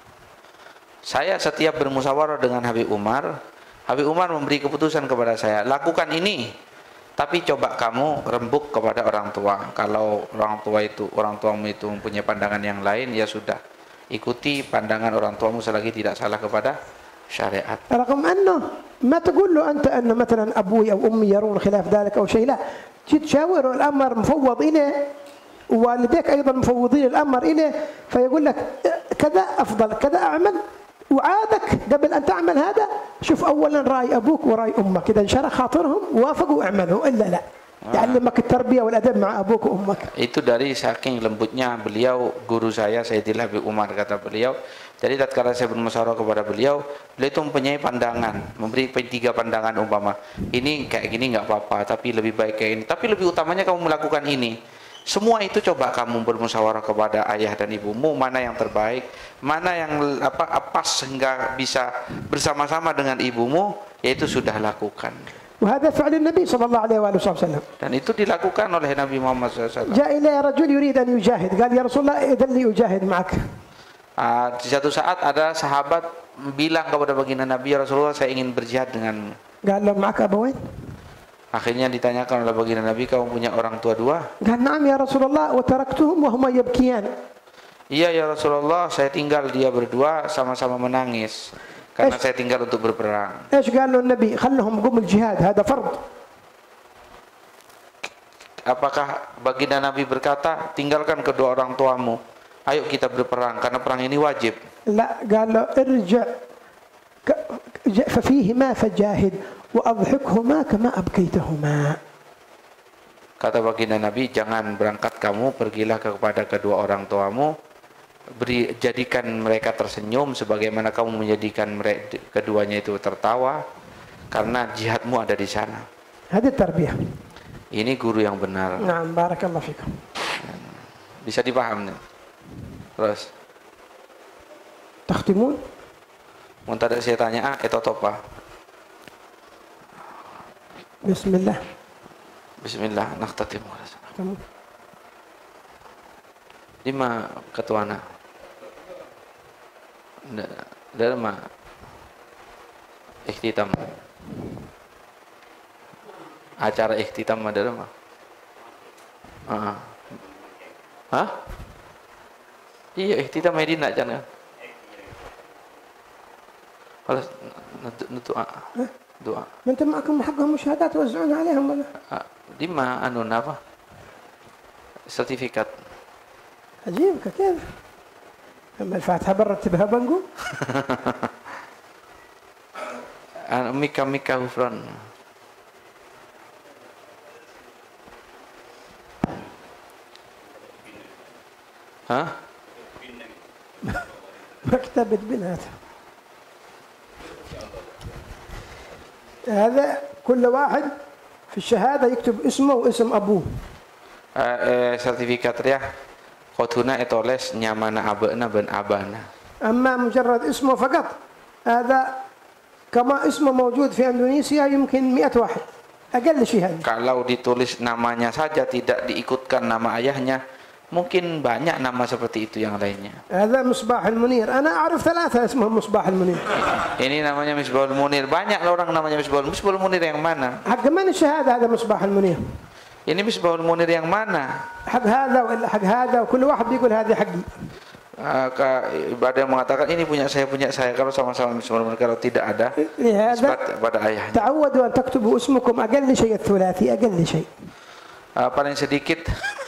Saya setiap bermusyawarah dengan Habib Umar memberi keputusan kepada saya, lakukan ini, tapi coba kamu rembuk kepada orang tua. Kalau orang tuamu itu mempunyai pandangan yang lain, ya sudah, ikuti pandangan orang tuamu selagi tidak salah kepada syariat. رغم أنه ما تقول له أنت أن مثلا أبوي أو أمي يرون خلاف ذلك أو شيء، لا، تشاور الأمر مفوض إليه ووالديك أيضا مفوضين الأمر إليه، فيقول لك كذا أفضل كذا أعمل، وعادك قبل أن تعمل هذا شوف أولا رأي أبوك ورأي أمك، إذا انشرح خاطرهم وافقوا اعملوا إلا لا. يعلمك التربية والأدب مع أبوك وأمك. Itu dari saking lembutnya beliau, guru saya Sayyidil Habib Umar, kata beliau. Jadi tatkala saya bermusyawarah kepada beliau itu mempunyai pandangan, memberi 3 pandangan umpama. Ini kayak gini nggak apa-apa, tapi lebih baik kayak ini. Tapi lebih utamanya kamu melakukan ini. Semua itu coba kamu bermusyawarah kepada ayah dan ibumu, mana yang terbaik, mana yang pas sehingga bisa bersama-sama dengan ibumu, yaitu sudah lakukan. وهذا فعل النبي صلى الله عليه وآله وسلم. Dan itu dilakukan oleh Nabi Muhammad SAW. جاء إليه رجل يريد أن يجاهد، قال يا رسول الله إذن لي أجاهد معك. Di satu saat ada sahabat bilang kepada baginda Nabi, ya Rasulullah, saya ingin berjihad denganmu. قال له معك أبوين؟ Akhirnya ditanyakan oleh baginda Nabi, kamu punya orang tua 2? قال نعم يا رسول الله وتركتهم وهما يبكيان. Iya ya Rasulullah, saya tinggal dia berdua sama-sama menangis karena saya tinggal untuk berperang. إيش قال له النبي؟ خلهم قم الجهاد هذا فرض. Apakah baginda Nabi berkata, tinggalkan kedua orang tuamu, ayo kita berperang karena perang ini wajib? لا قال له ارجع ففيهما فجاهد وأضحكهما كما أبكيتهما. Kata baginda Nabi, jangan berangkat kamu, pergilah kepada kedua orang tuamu, jadikan mereka tersenyum sebagaimana kamu menjadikan mereka keduanya itu tertawa, karena jihadmu ada di sana. هذه التربية. Ini guru yang benar. نعم بارك الله فيكم. Bisa dipahami. Terus تختمون؟ mau tadi saya tanya, itu apa? بسم الله. Bismillah, nakhtatim. تمام. 5 ketuana. Dharma ikhtitam. Acara ikhtitam dharma. Hah? Iya, ikhtitam Medina jangan. خلاص doa. Doa. أنت معكم حقهم مشاهدات توزعون عليهم ولا؟ Di mana apa? Sertifikat. عجيب كيف؟ أما الفاتحة برتبها بنقول. Mika Hufran. Hah? مكتبة بنات. هذا كل واحد في الشهادة يكتب اسمه واسم أبوه. Sertifikat ya. Khotuna etoles nyamana abeuna ben abana. أما مجرد اسمه فقط هذا كما اسمه موجود في إندونيسيا يمكن 100 واحد أقل شيء هذا. Kalau ditulis namanya saja tidak diikutkan nama ayahnya, mungkin banyak nama seperti itu yang lainnya. هذا مصباح المنير. أنا أعرف 3 اسمهم مصباح المنير. Ini namanya Misbahul Munir. Banyak orang namanya Misbahul Munir yang mana? حق من الشهادة هذا مصباح المنير؟ Ini Misbahul Munir yang mana? حق هذا ولا حق هذا وكل واحد بيقول هذه حقي. Ada yang mengatakan ini punya saya kalau sama-sama Misbahul Munir, kalau tidak ada nisbat pada ayahnya. تعودوا أن تكتبوا اسمكم أقل شيء الثلاثي أقل شيء. Paling sedikit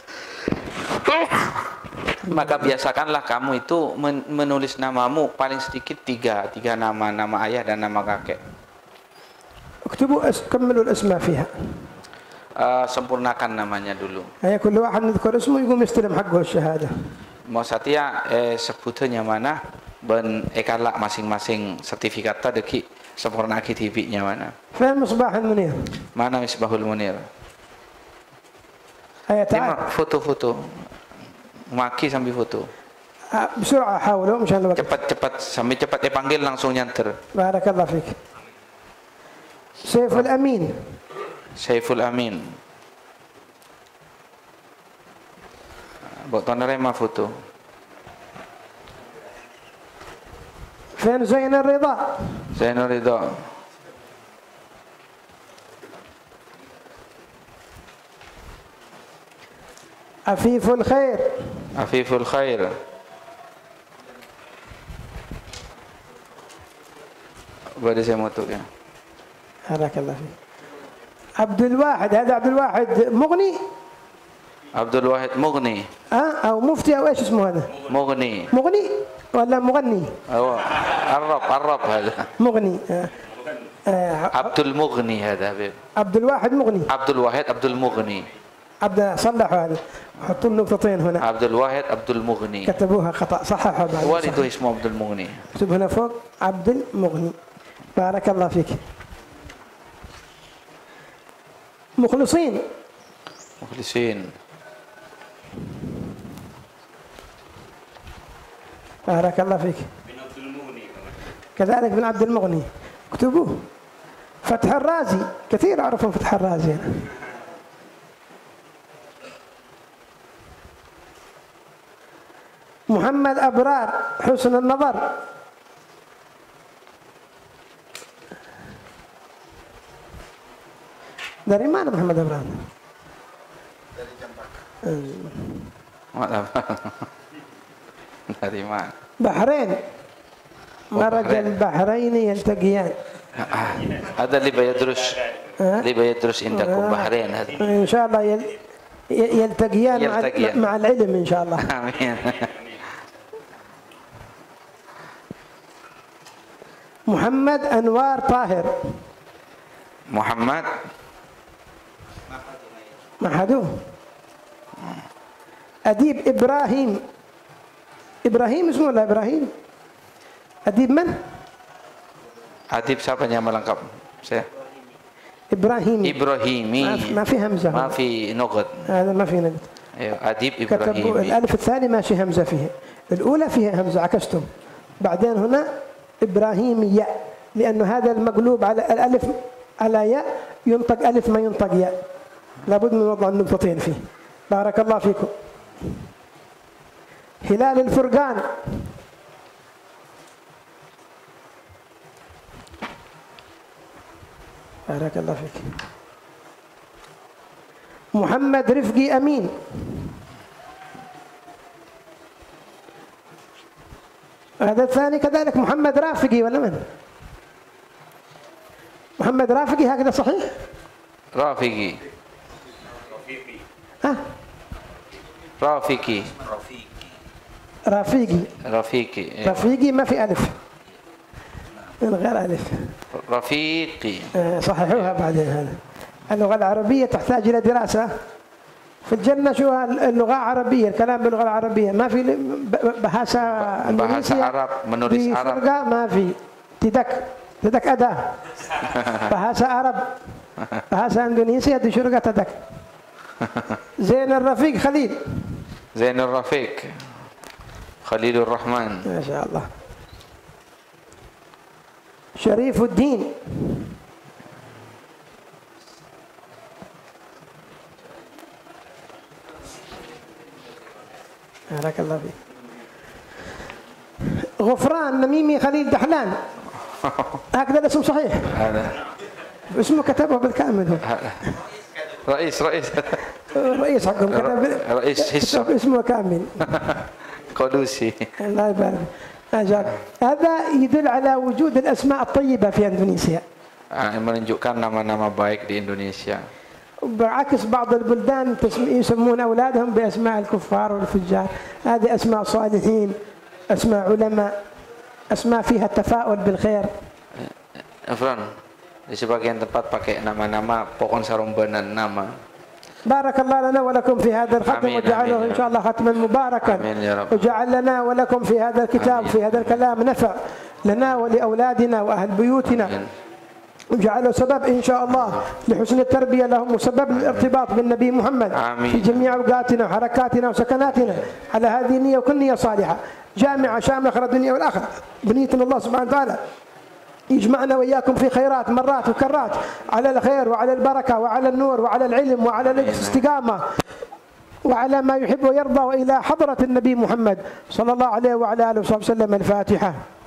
maka biasakanlah kamu itu menulis namamu paling sedikit 3 nama ayah dan nama kakek. اكتبوا كملوا الأسماء فيها. Sempurnakan namanya dulu. هي كل واحد نذكر اسمه يقوم يستلم حقه الشهادة. mau satia sebutnya mana ben ekalak masing-masing sertifikat tadi sempurna TV-nya mana. فين مصباح المنير؟ Mana Misbahul Munir? هيا Ini تعال foto-foto. Maki sambil foto. بسرعة حاولوا مشان الوقت. Cepat-cepat sambil cepat panggil langsung nyanter. بارك الله فيك. سيف الأمين. Saiful Amin. Buat Tonerema foto. فين زين الرضا؟ Zainul Ridha. عفيف الخير. Afiful Khair. Badi saya moto ya. بارك الله فيك. عبد الواحد هذا عبد الواحد مغني Abdul Wahid Mughni. أو مفتي أو إيش اسمه هذا؟ Mughni. مغني ولا مغني؟ أيوة. عرب هذا. مغني. Abdul Mughni هذا حبيب. عبد الواحد مغني. Abdul Wahid Abdul Mughni. عبد صلحوا هذا حطوا النقطتين هنا Abdul Wahid Abdul Mughni. كتبوها خطأ صححوا بعد والده اسمه Abdul Mughni. اكتب هنا فوق عبد المغني. بارك الله فيك. مخلصين. Mukhlisin. بارك الله فيك. كذلك بن عبد المغني اكتبوه. فتح الرازي كثير عرفوا فتح الرازي. محمد أبرار حسن النظر. dari mana Muhammad Abrar? Dari Jampak. Dari mana? بحرين. مرج البحرين يلتقيان. هذا اللي بيدرس عندكم بحرين هذا. إن شاء الله يلتقيان مع العلم إن شاء الله. آمين. محمد أنوار طاهر. Muhammad محدو. أديب إبراهيم. إبراهيم اسمه ولا إبراهيم؟ أديب من؟ Adib siapa nama lengkap? Saya. إبراهيمي. Ibrahimi. ما في همزة. ما في نقط. هذا ما في نقط. أيوة. Adib كتبوا Ibrahimi. الألف الثاني ماشي همزة فيها. الأولى فيها همزة عكستم. بعدين هنا إبراهيمية لأنه هذا المقلوب على الألف على ياء ينطق ألف ما ينطق ياء. لابد من وضع النقطتين فيه. بارك الله فيكم. هلال الفرقان. بارك الله فيك. محمد رفقي أمين. هذا الثاني كذلك محمد رافقي ولا من؟ محمد رافقي هكذا صحيح؟ Rafiqi. ها؟ Rafiqi. رافقي. Rafiqi. رافقي ما في ألف. من غير ألف. Rafiqi. صححوها بعدين هذا. اللغة العربية تحتاج إلى دراسة. في الجنة شو اللغة العربية الكلام باللغة العربية ما في بهاسة Arab menulis Arab. ما في تدك أداة بهاسة عرب بهاسة إندونيسيا دي شرقة تدك. زين الرفيق خليل. زين الرفيق خليل الرحمن. ما شاء الله. شريف الدين. بارك الله فيك. غفران نميمي خليل دحلان. هكذا الاسم صحيح؟ هذا اسمه كتبه بالكامل هو. رئيس رئيس حقهم كتب رئيس حصة اسمه كامل. قدوسي. الله يبارك. ما شاء الله. هذا يدل على وجود الاسماء الطيبة في اندونيسيا. menunjukkan nama-nama baik di Indonesia. بعكس بعض البلدان يسمون أولادهم بأسماء الكفار والفجار. هذه أسماء صالحين، أسماء علماء، أسماء فيها التفاؤل بالخير. Efron, di sebagian tempat pakai nama-nama pohon sarumbanan nama. بارك الله لنا ولكم في هذا الختم وجعله إن شاء الله ختما مباركا وجعل لنا ولكم في هذا الكتاب في هذا الكلام نفع لنا ولأولادنا وأهل بيوتنا وجعله سبب إن شاء الله لحسن التربية لهم وسبب للارتباط بالنبي محمد في جميع أوقاتنا وحركاتنا وسكناتنا على هذه النية وكل نية صالحة جامعة شاملة خير الدنيا والآخرة بنيتنا الله سبحانه وتعالى يجمعنا وإياكم في خيرات مرات وكرات على الخير وعلى البركة وعلى النور وعلى العلم وعلى الاستقامة وعلى ما يحب ويرضى وإلى حضرة النبي محمد صلى الله عليه وعلى آله وصحبه وسلم. الفاتحة.